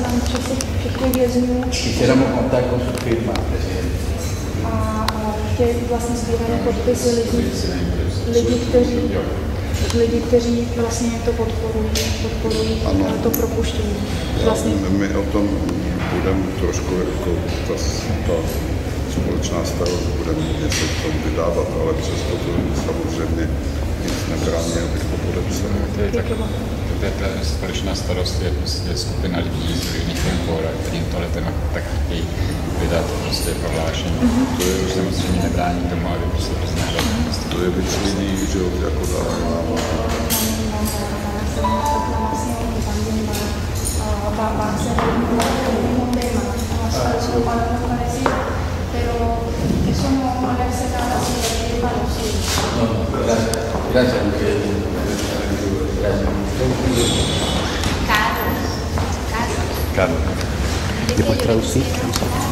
seznam všech vězňů. Hiciéramos contar con su firma, presidente. A chtěli vlastně sbírané podpisy lidí, kteří vlastně to podporují to propuštění. Vlastně. My o tom budeme trošku jako ta společná starost budeme něco k tomu vydávat, ale přesto to samozřejmě nic nebrání, abych to podepsal. Ta společná starost je prostě skupina lidí z různých for, kterým tohle téma tak chtějí vydat prostě prohlášení. To je už samozřejmě nebrání tomu, aby prostě poznali. To je víc lidí, že jako dává. Gracias. Carlos. ¿Y puedes traducir?